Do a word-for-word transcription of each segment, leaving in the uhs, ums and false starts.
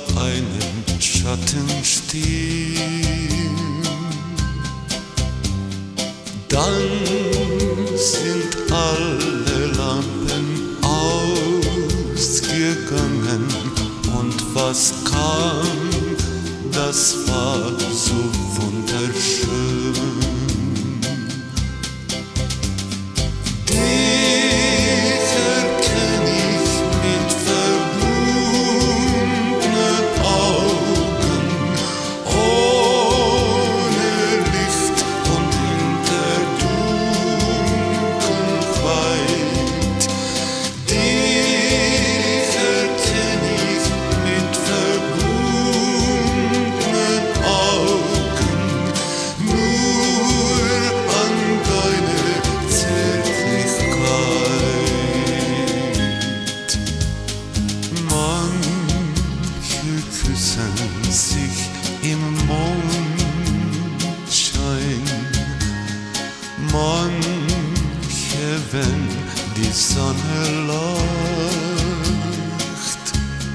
einen Schatten stehen. Dann sind alle Lampen ausgegangen und was kam, das war so wunderschön. Dich erkenn ich mit verbundenen Augen, ohne Licht und in der Dunkelheit. Dich erkenn ich mit verbundenen Augen, nur an deiner Zärtlichkeit. Manche küssen sich im Mondschein, manche, wenn die Sonne lacht.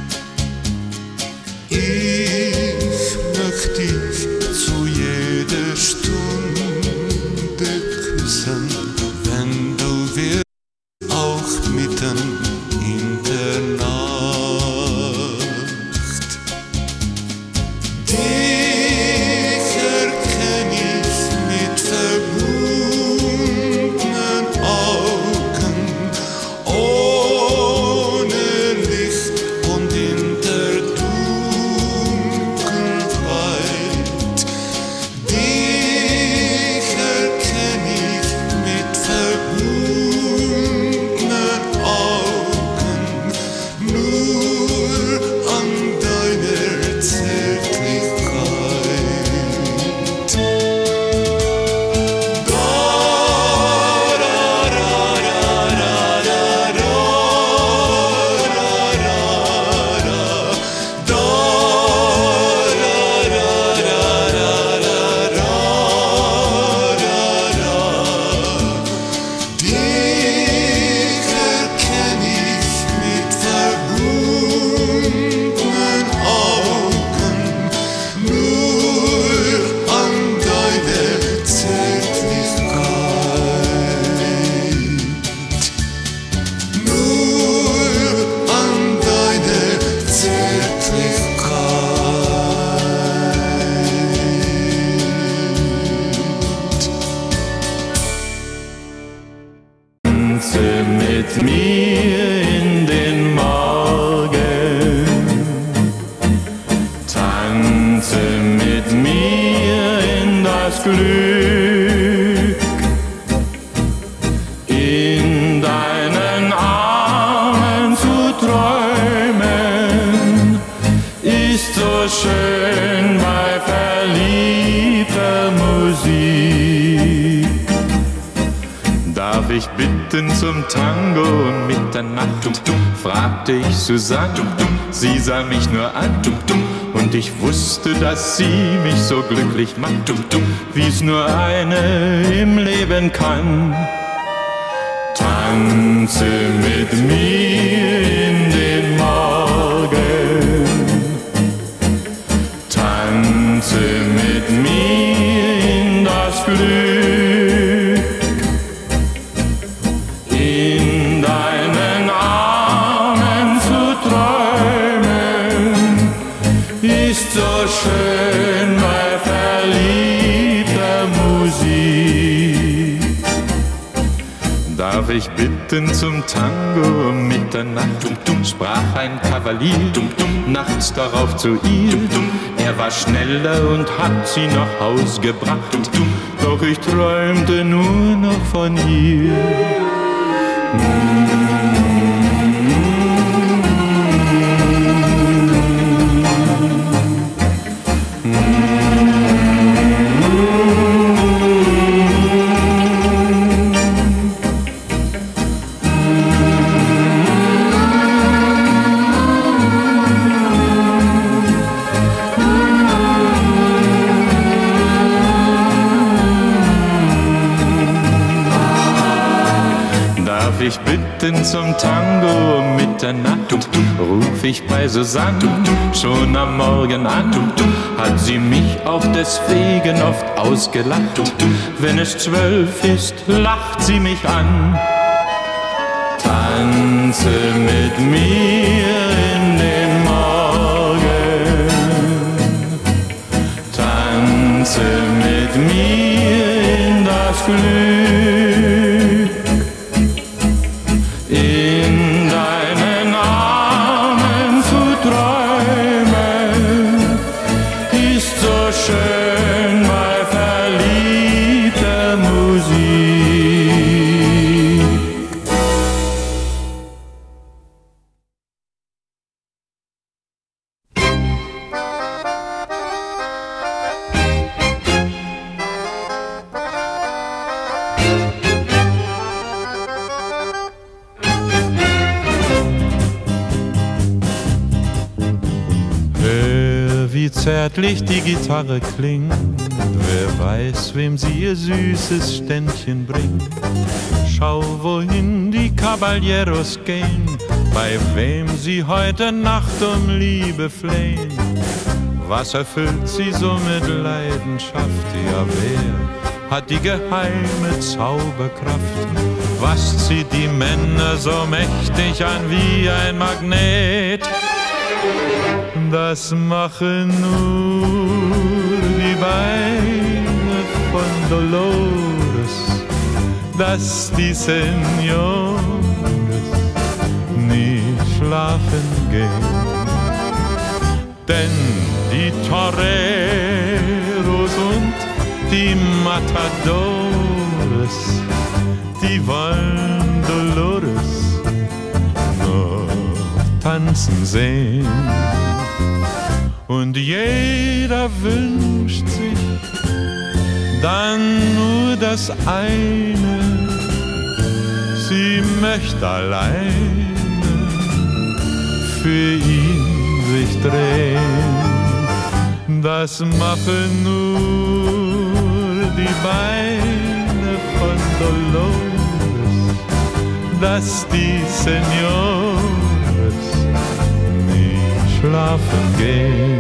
Ich möchte dich zu jeder Stunde küssen, wenn du willst, auch mitten in der Nacht. Dich erkenn ich mit verbundenen Augen, ohne Licht und in der Dunkelheit. Dich erkenn ich mit verbundenen Augen, nur an deiner Zärtlichkeit. Da, ra, ra, ra, ra, ra, ra, ra, ra, da, ra, ra, ra, ra, ra, ra, ra, ra. Dich erkenn ich mit verbundenen Augen, nur an deiner Zärtlichkeit. Nur an deiner Zärtlichkeit. Tanze mit mir in den Morgen, tanze mit mir in das Glück, in deinen Armen zu träumen, ist so schön bei verliebter Musik. Darf ich bitten zum Tango um Mitternacht? Fragte ich Susanne, sie sah mich nur an und ich wusste, dass sie mich so glücklich macht, wie's nur eine im Leben kann. Tanze mit mir in den Morgen, tanze mit mir in das Glück, in deinen Armen zu träumen, ist so schön bei verliebter Musik. Darf ich bitten zum Tango um Mitternacht? Sprach ein Kavalier nachts darauf zu ihr. Er war schneller und hat sie nach Haus gebracht, doch ich träumte nur noch von ihr. Darf ich bitten zum Tango um Mitternacht ruf ich bei Susanne schon am Morgen an. Hat sie mich auch deswegen oft ausgelacht. Wenn es zwölf ist, lacht sie mich an. Tanze mit mir in den Morgen, tanze mit mir in das Glück, in deinen Armen zu träumen, ist so schön bei verliebter Musik. Wie zärtlich die Gitarre klingt, wer weiß, wem sie ihr süßes Ständchen bringt. Schau, wohin die Caballeros gehen, bei wem sie heute Nacht um Liebe flehen. Was erfüllt sie so mit Leidenschaft? Ja, wer hat die geheime Zauberkraft? Was zieht die Männer so mächtig an wie ein Magnet? Das machen nur die Beine von Dolores, dass die Senores nie schlafen gehen. Denn die Toreros und die Matadores, die wollen Dolores nur tanzen sehen. Und jeder wünscht sich dann nur das eine, sie möchte alleine für ihn sich drehen. Das machen nur die Beine von Dolores, dass die Senores nie schlafen gehen.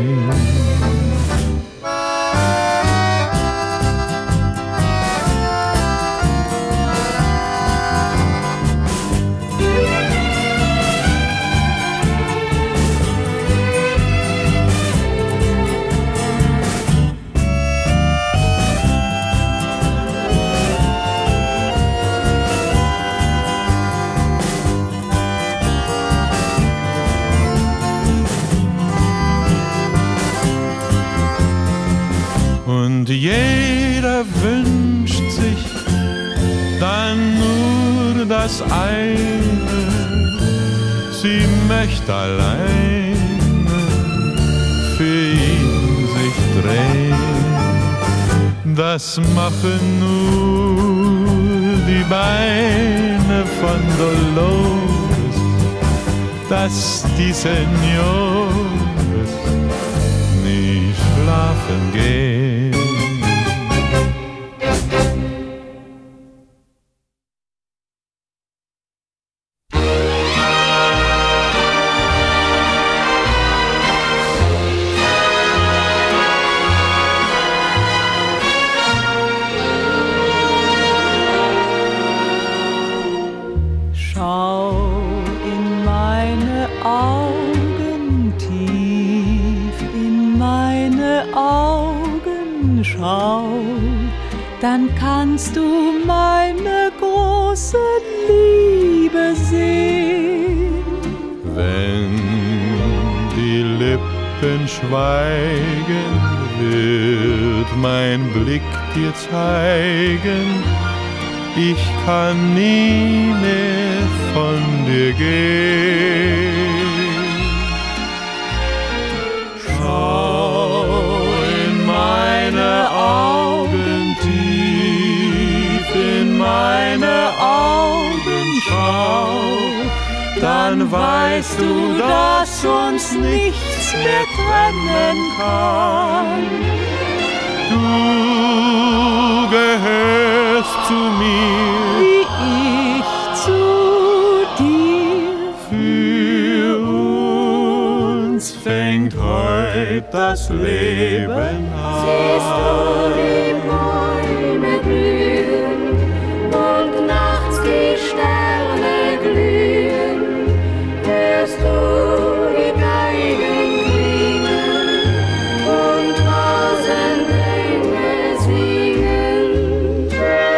Und jeder wünscht sich dann nur das eine, sie möchte alleine für ihn sich drehen. Das machen nur die Beine von Dolores, dass die Senores nie schlafen gehen. Dann kannst du meine große Liebe sehen. Wenn die Lippen schweigen, wird mein Blick dir zeigen, ich kann nie mehr von dir gehen. Schau in meine Augen, tief in meine Augen schau, dann weißt du, dass uns nichts mehr trennen kann. Du gehörst zu mir, Wie ich zu dir. Für fängt heut das Leben an. Siehst du die Bäume blühen und nachts die Sterne glühen, hörst du die Geigen klingen und Rosenklänge singen.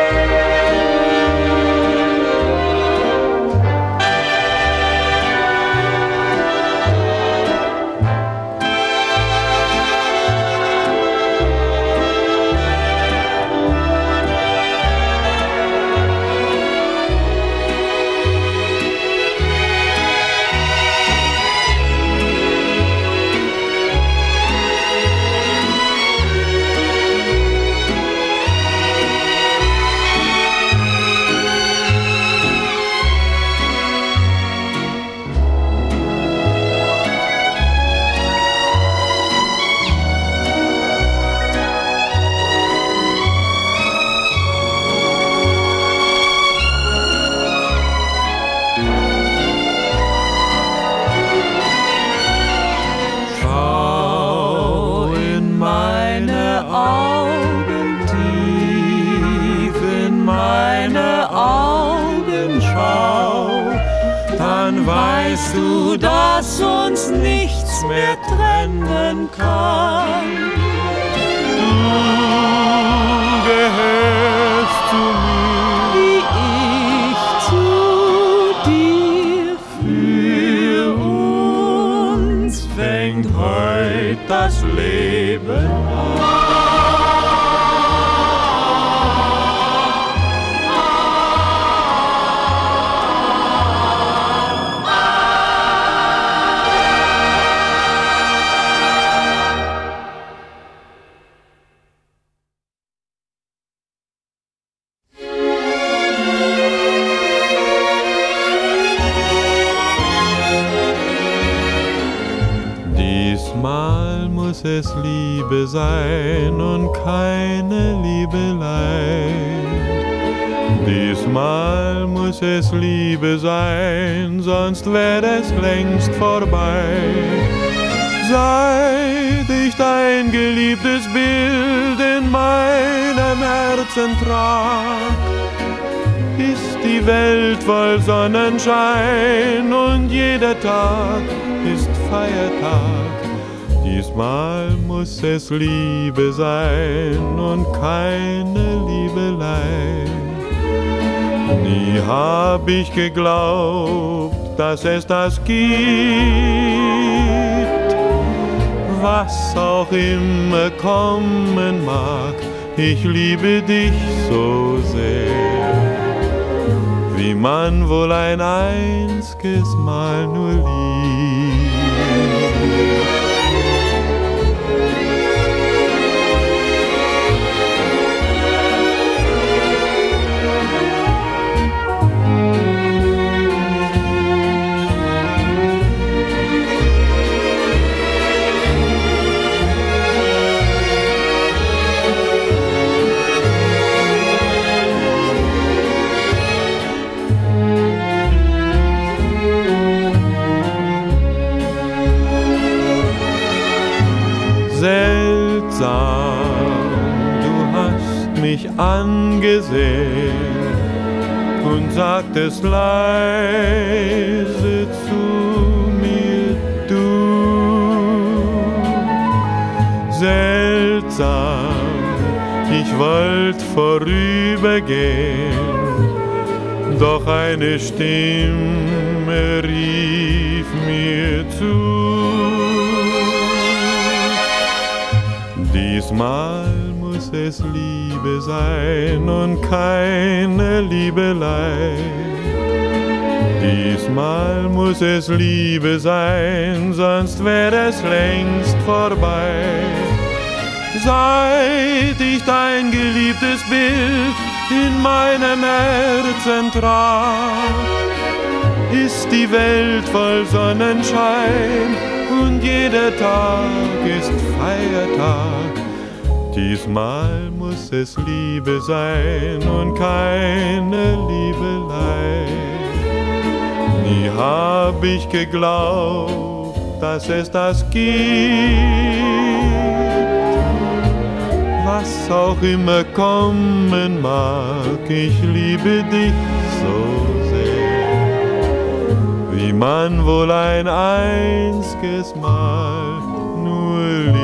Schau in meine Augen, tief in meine Augen schau, dann weißt du, dass uns nichts mehr trennen kann. Du gehörst zu mir, wie ich zu dir. Für uns fängt heut das Leben an. Diesmal muss es Liebe sein und keine Liebelei. Diesmal muss es Liebe sein, sonst wäre es längst vorbei. Seit ich dein geliebtes Bild in meinem Herzen trag, ist die Welt voll Sonnenschein und jeder Tag ist Feiertag. Diesmal muss es Liebe sein und keine Liebelei. Nie hab ich geglaubt, dass es das gibt. Was auch immer kommen mag, ich liebe dich so sehr, wie man wohl ein einziges Mal nur liebt. Seltsam, du hast mich angesehen und sagtest leise zu mir, du. Seltsam, ich wollt vorübergehen, doch eine Stimme rief mir zu. Diesmal muss es Liebe sein und keine Liebelei. Diesmal muss es Liebe sein, sonst wäre es längst vorbei. Seit ich dein geliebtes Bild in meinem Herzen trag, ist die Welt voll Sonnenschein und jeder Tag ist Feiertag. Diesmal muss es Liebe sein und keine Liebelei. Nie hab ich geglaubt, dass es das gibt. Was auch immer kommen mag, ich liebe dich so sehr, wie man wohl ein einziges Mal nur liebt.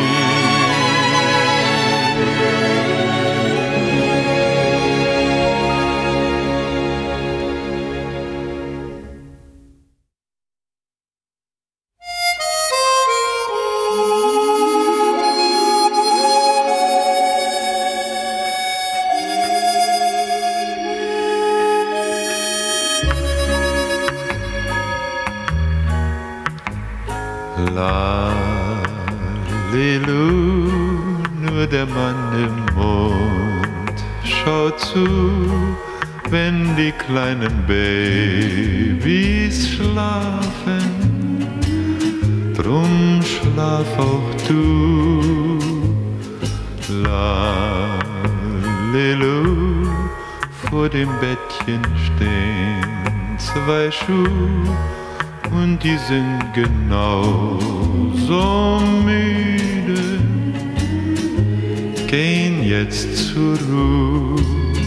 Lalilu, nur der Mann im Mond schaut zu, wenn die kleinen Babys schlafen. Drum schlaf auch du, Lalilu, vor dem Bettchen stehen zwei Schuhe. Und die sind genauso müde, gehen jetzt zur Ruhe.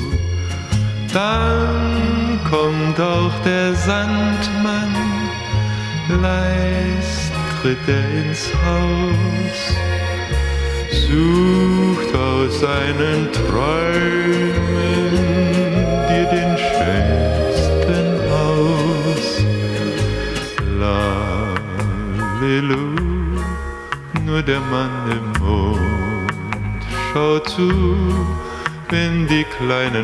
Dann kommt auch der Sandmann, leis tritt er ins Haus, sucht aus seinen Träumen dir den schönsten aus. Lalilu, nur der Mann im Mond schaut zu, wenn die kleinen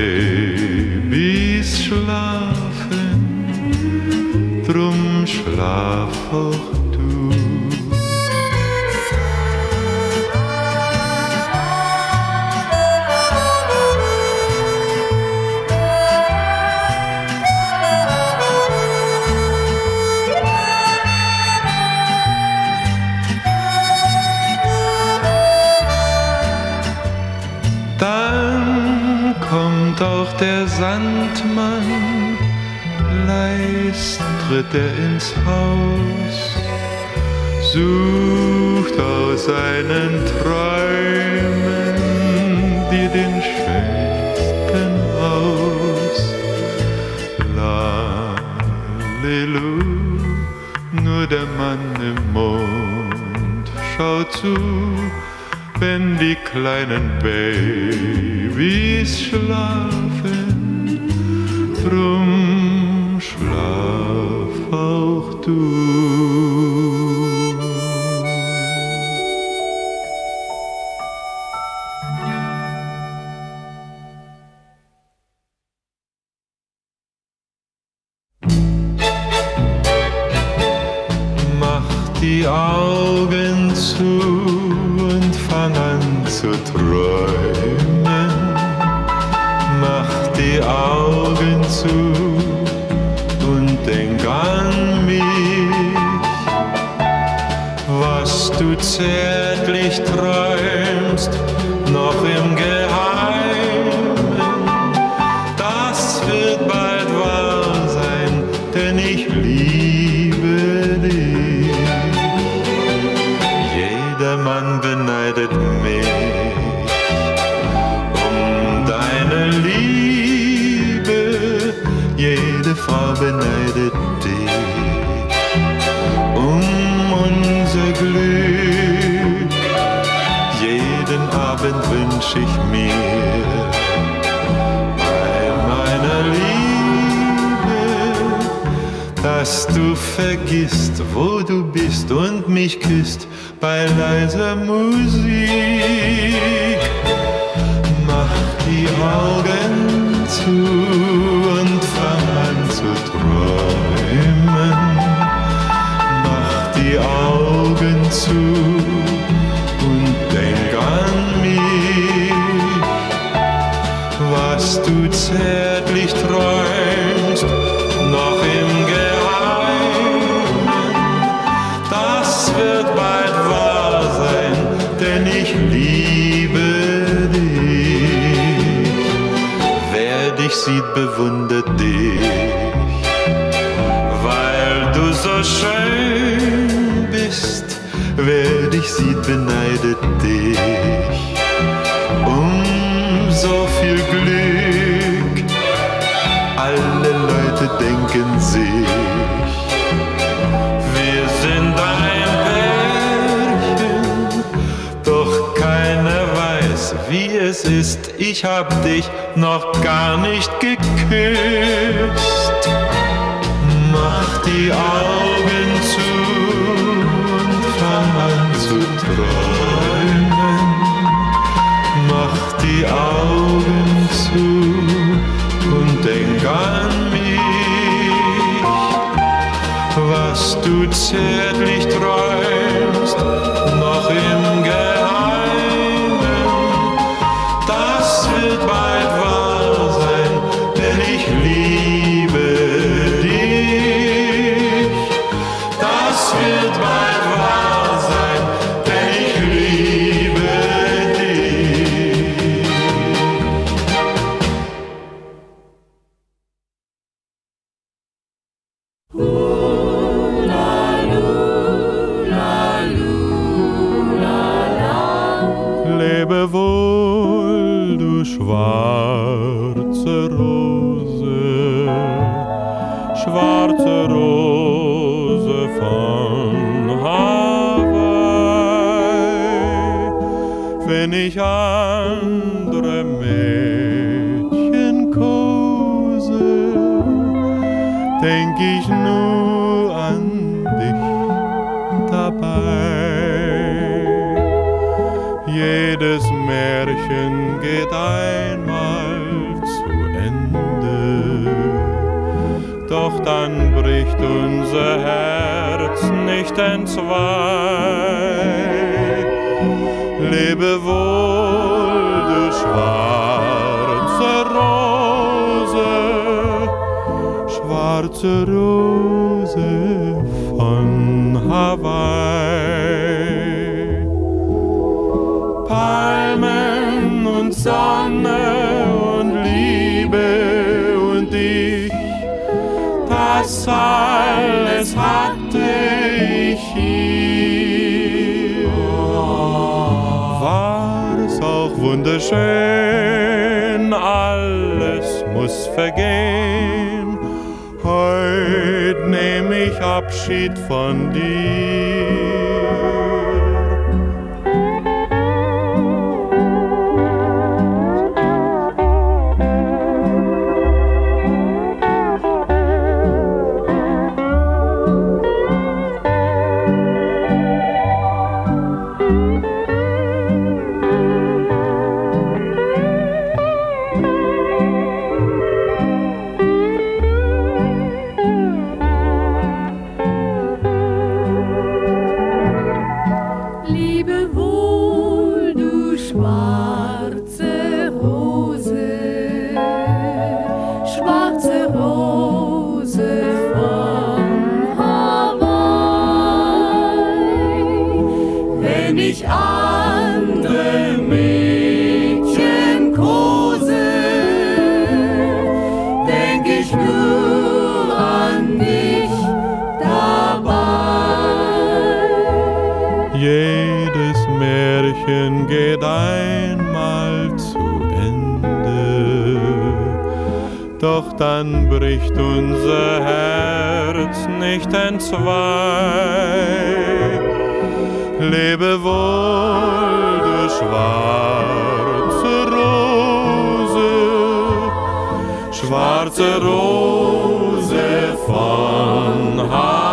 Babys schlafen. Drum schlaf auch du. Dann kommt auch der Sandmann, leis tritt er ins Haus, sucht aus seinen Träumen dir den schönsten aus. Lalilu, nur der Mann im Mond schaut zu, wenn die kleinen Babys schlafen. Drum schlaf auch du. Mach die Augen zu und fang an zu träumen. Mach die Augen zu und denk an mich, was du zärtlich träumst, noch im Geheimen. Das wird bald wahr sein, denn ich liebe dich. Jedermann beneidet mich um deine Liebe, jede Frau beneidet dich um unser Glück. Jeden Abend wünsch ich mir bei meiner Liebe, dass du vergisst, wo du bist und mich küsst bei leiser Musik. Mach die Augen zu und fang an zu träumen. Mach die Augen zu und denk an mich, was du zärtlich träumst, noch im Geheimen. Das wird bald wahr sein, denn ich liebe dich. Wer dich sieht, wer dich sieht, beneidet dich um so viel Glück. Alle Leute denken sich, wir sind ein Pärchen, doch keiner weiß, wie es ist. Ich hab dich noch gar nicht geküsst. Mach die Augen zu und fang an zu träumen. Mach die Augen zu und denk an mich, was du zärtlich träumst, noch im Geheimen. Das wird bald wahr sein, denn ich liebe dich. Das wird bald wahr sein, denn ich liebe dich. Lebe wohl, du schwarze Rose, schwarze Rose von Hawaii. Wenn ich andere Mädchen kose, denk ich nur an dich dabei. Jedes Märchen geht einmal zu Ende, doch dann bricht unser Herz nicht entzwei. Lebe wohl, du schwarze Rose, schwarze Rose von Hawaii. Palmen und Sonne und Liebe und ich, das alles hatte ich hier. War's auch wunderschön, alles muss vergehen. Heut nehm ich Abschied von dir. Jedes Märchen geht einmal zu Ende, doch dann bricht unser Herz nicht entzwei. Lebe wohl, du schwarze Rose, schwarze Rose von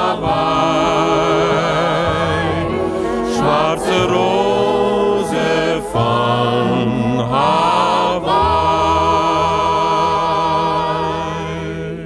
Hawaii, schwarze Rose von Hawaii.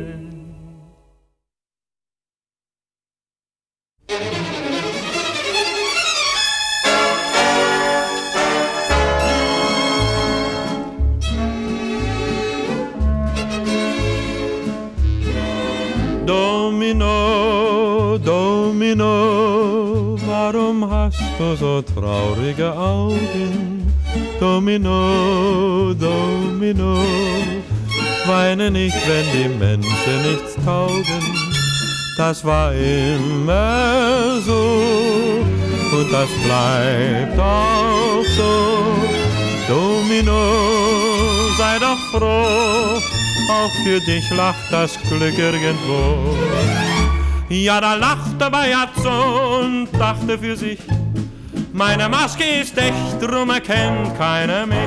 Domino, Domino, warum hast du so traurige Augen? Domino, Domino, weine nicht, wenn die Menschen nichts taugen. Das war immer so und das bleibt auch so. Domino, sei doch froh, auch für dich lacht das Glück irgendwo. Ja, da lachte Bajazzo und dachte für sich, meine Maske ist echt, drum erkennt keiner mich.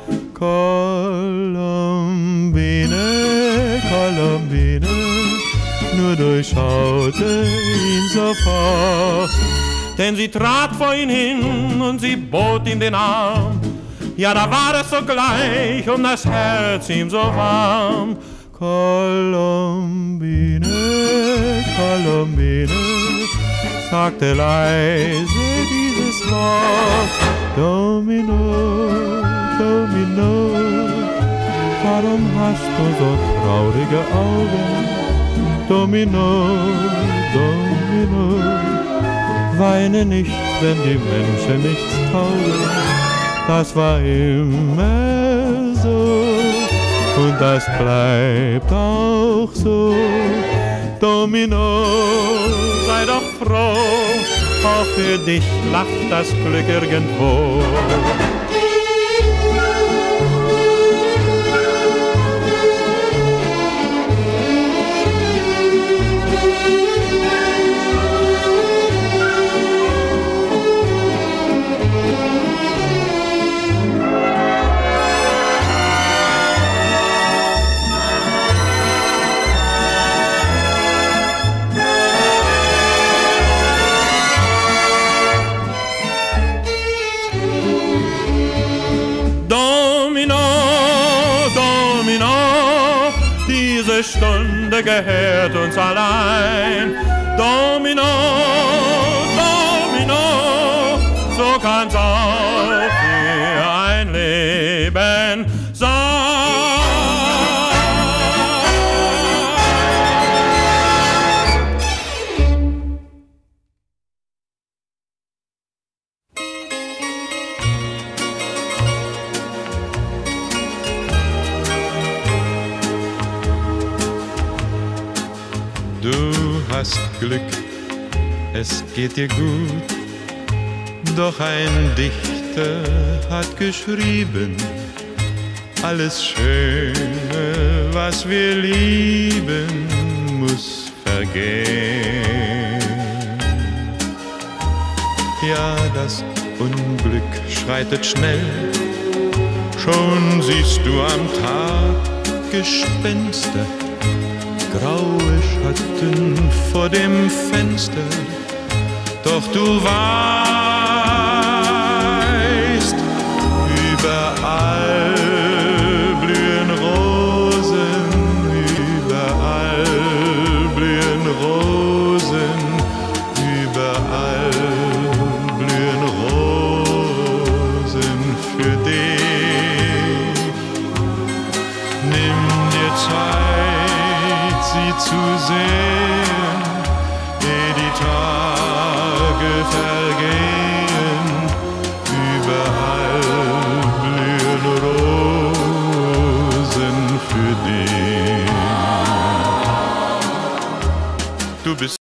Colombine, Colombine, nur durchschaute ihn sofort. Denn sie trat vor ihn hin und sie bot ihm den Arm. Ja, da war es sogleich um das Herz ihm so warm. Colombine, Colombine, sagte leise dieses Wort. Domino, Domino, warum hast du so traurige Augen? Domino, Domino, weine nicht, wenn die Menschen nichts taugen. Das war immer so und das bleibt auch so. Domino, sei doch froh, auch für dich lacht das Glück irgendwo. Stunde gehört uns allein. Domino, Domino, so kann's auch für ein Leben sein. Du hast Glück, es geht dir gut, doch ein Dichter hat geschrieben, alles Schöne, was wir lieben, muss vergehen. Ja, das Unglück schreitet schnell, schon siehst du am Tag Gespenster, graue Schatten vor dem Fenster, doch du weißt, überall blühen Rosen, überall blühen Rosen, überall blühen Rosen für dich. Nimm dir Zeit, sie zu sehen, ehe die Tage vergehen.